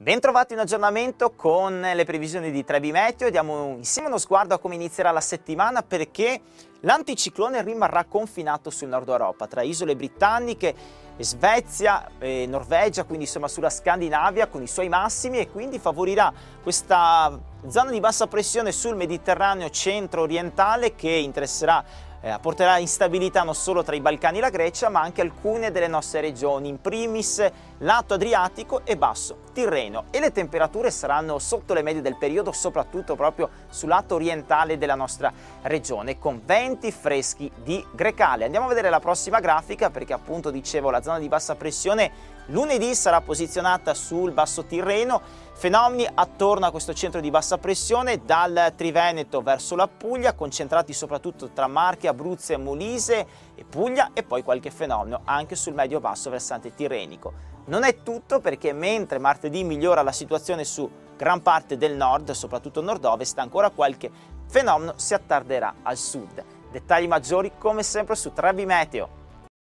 Bentrovati in aggiornamento con le previsioni di Trebi Meteo. Diamo insieme uno sguardo a come inizierà la settimana, perché l'anticiclone rimarrà confinato sul nord Europa, tra isole britanniche, Svezia, Norvegia, quindi insomma sulla Scandinavia con i suoi massimi, e quindi favorirà questa zona di bassa pressione sul Mediterraneo centro-orientale che interesserà porterà instabilità non solo tra i Balcani e la Grecia, ma anche alcune delle nostre regioni, in primis lato Adriatico e basso Tirreno, e le temperature saranno sotto le medie del periodo, soprattutto proprio sul lato orientale della nostra regione, con venti freschi di Grecale. Andiamo a vedere la prossima grafica, perché appunto dicevo la zona di bassa pressione lunedì sarà posizionata sul basso Tirreno, fenomeni attorno a questo centro di bassa pressione dal Triveneto verso la Puglia, concentrati soprattutto tra Marche, Abruzzo, Molise e Puglia, e poi qualche fenomeno anche sul medio-basso versante tirrenico. Non è tutto, perché mentre martedì migliora la situazione su gran parte del nord, soprattutto nord-ovest, ancora qualche fenomeno si attarderà al sud. Dettagli maggiori come sempre su Trebi Meteo.